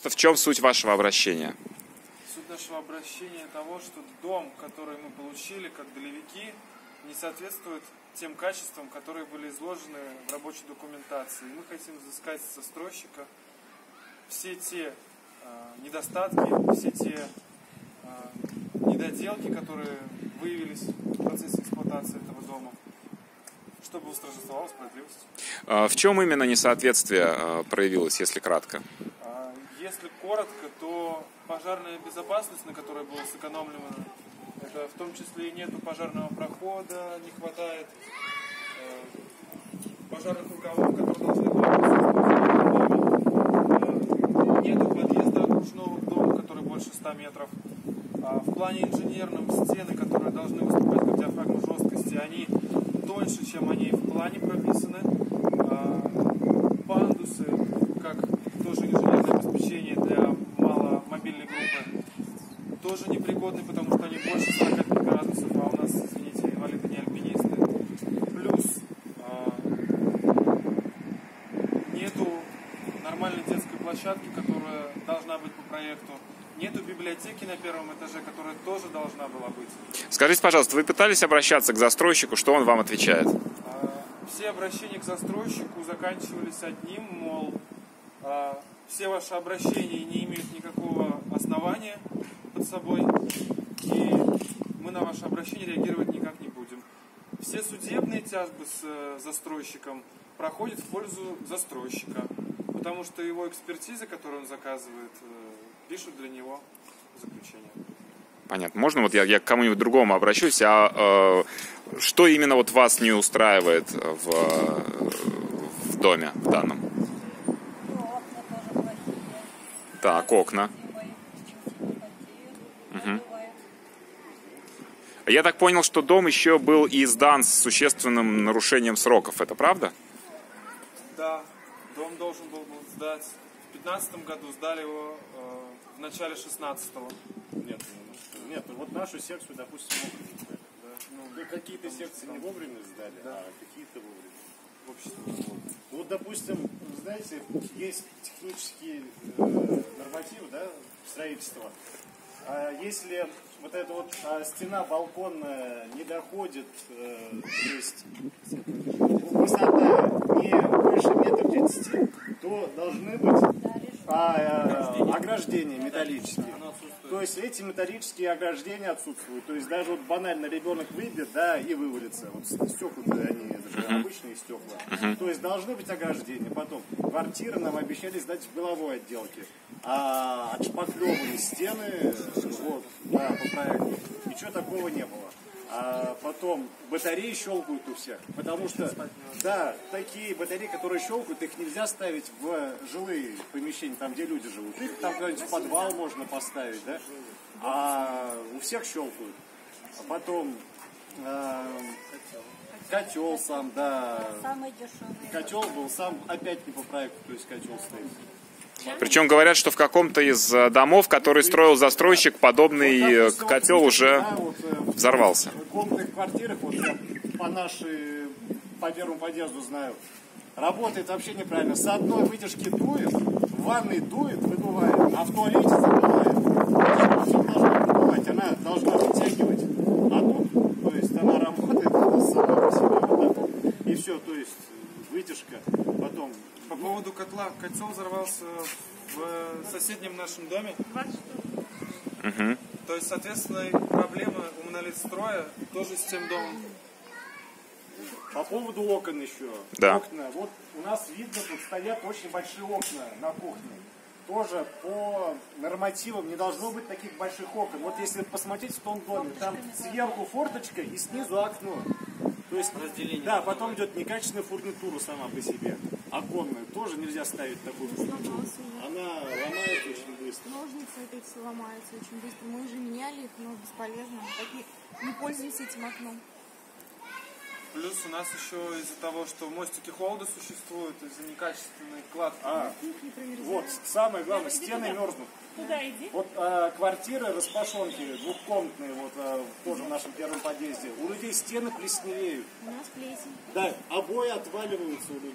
В чем суть вашего обращения? Суть нашего обращения того, что дом, который мы получили как долевики, не соответствует тем качествам, которые были изложены в рабочей документации. И мы хотим взыскать с застройщика все те недостатки, все те недоделки, которые выявились в процессе эксплуатации этого дома, чтобы восторжествовала справедливость. В чем именно несоответствие проявилось, если кратко? Если коротко, то пожарная безопасность, на которой было сэкономлено, это в том числе и нету пожарного прохода, не хватает пожарных рукавов, которые должны были присутствовать. Нету подъезда окружного к дому, который больше 100 метров. В плане инженерном стены, которые должны выступать как диафрагма жесткости, они тоньше, чем они в плане прописаны. Пандусы, как тоже инженерное обеспечение для маломобильной группы, тоже непригодны, потому что они больше 45 градусов, а у нас, извините, инвалиды не альпинисты. Плюс нету нормальной детской площадки, которая должна быть по проекту. Нету библиотеки на первом этаже, которая тоже должна была быть. Скажите, пожалуйста, вы пытались обращаться к застройщику, что он вам отвечает? Все обращения к застройщику заканчивались одним, мол, все ваши обращения не имеют никакого основания под собой, и мы на ваши обращения реагировать никак не будем. Все судебные тяжбы с застройщиком проходят в пользу застройщика, потому что его экспертизы, которые он заказывает, пишут для него заключение. Понятно. Можно вот я к кому-нибудь другому обращусь, что именно вот вас не устраивает в доме в данном? Так, окна. Угу. Я так понял, что дом еще был и сдан с существенным нарушением сроков. Это правда? Да, дом должен был сдать в 2015 году, сдали его в начале 2016-го. Нет, вот нашу секцию, допустим, вовремя. Да, какие-то секции не вовремя сдали, да, а какие-то вовремя. Вот, допустим, знаете, есть технические нормативы, да, строительства. Если вот эта вот стена балконная не доходит, то есть высота не выше 1,30 м, то должны быть ограждения металлические. То есть эти металлические ограждения отсутствуют. То есть даже вот банально ребенок выйдет, да, и вывалится. Вот стекла-то они, это же обычные стекла. То есть должны быть ограждения. Потом квартиры нам обещали сдать в головой отделке. А отшпаклеваны стены, вот, да, по проекту. Ничего такого не было. А потом батареи щелкают у всех, потому что, да, такие батареи, которые щелкают, их нельзя ставить в жилые помещения, там, где люди живут. Их там какой-нибудь подвал можно поставить, да, а у всех щелкают. А потом котел сам, да, котел был сам опять не по проекту, то есть котел стоит. Причем говорят, что в каком-то из домов, который строил застройщик, подобный котел уже взорвался. В комнатных квартирах, вот я по первому подъезду знаю, работает вообще неправильно. С одной вытяжки дует, в ванной дует, выдувает, а в туалете задувает. Все должно выдувать, она должна вытягивать. А тут, то есть она работает сама по себе, вот так. И все, то есть вытяжка, потом... По поводу котла. Котел взорвался в соседнем нашем доме. Угу. То есть, соответственно, проблемы у Монолитстроя тоже с тем домом. По поводу окон еще. Да. Окна. Вот у нас видно, тут стоят очень большие окна на кухне. Тоже по нормативам не должно быть таких больших окон. Вот если посмотреть в том доме, там сверху форточка и снизу окно. То есть, да, потом идет некачественная фурнитура сама по себе. Оконную тоже нельзя ставить такую фурнитуру. Она ломается очень быстро. Ножницы эти все ломаются очень быстро. Мы уже меняли их, но бесполезно. Так не пользуюсь этим окном. Плюс у нас еще из-за того, что мостики холода существуют, из-за некачественной кладки. Вот, самое главное, стены мерзнут. Туда иди. Вот квартиры, распашонки, двухкомнатные, вот тоже в нашем первом подъезде. У людей стены плесневеют. У нас плесень. Да, обои отваливаются у людей.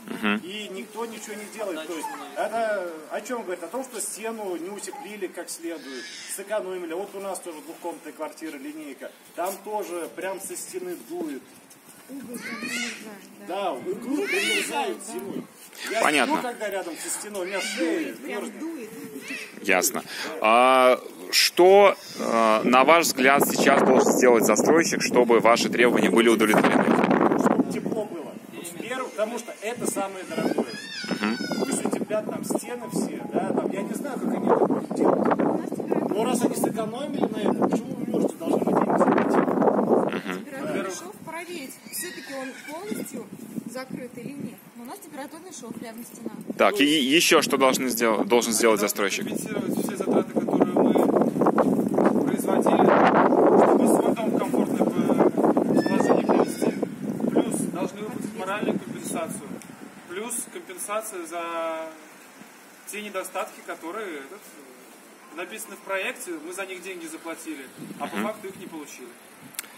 И никто ничего не делает. То есть это о чем говорит? О том, что стену не утеплили как следует, сэкономили. Вот у нас тоже двухкомнатная квартира, линейка. Там тоже прям со стены дует. Угол прям замерзает, да. Да, углы примерзают зимой. Я Понятно. сплю, когда рядом со стеной, у меня шея Прям мерзнет. дует. Ясно. Что, на ваш взгляд, сейчас должен сделать застройщик, чтобы ваши требования были удовлетворены? Чтобы тепло было. Потому что это самое дорогое. Пусть утеплят там стены все, да, там, я не знаю, как они это будут делать. Но раз они сэкономили на этом, почему вы можете должны быть деньги? Температурный шов проверить, все-таки он полностью закрыт или нет. Но у нас температурный шов рядом стена. Так, и еще что должен сделать застройщик? Компенсировать все затраты, которые мы производили, чтобы свой дом в комфортное положение привести. Плюс должны выплатить моральную компенсацию. Плюс компенсация за те недостатки, которые написаны в проекте, мы за них деньги заплатили, а по факту их не получили.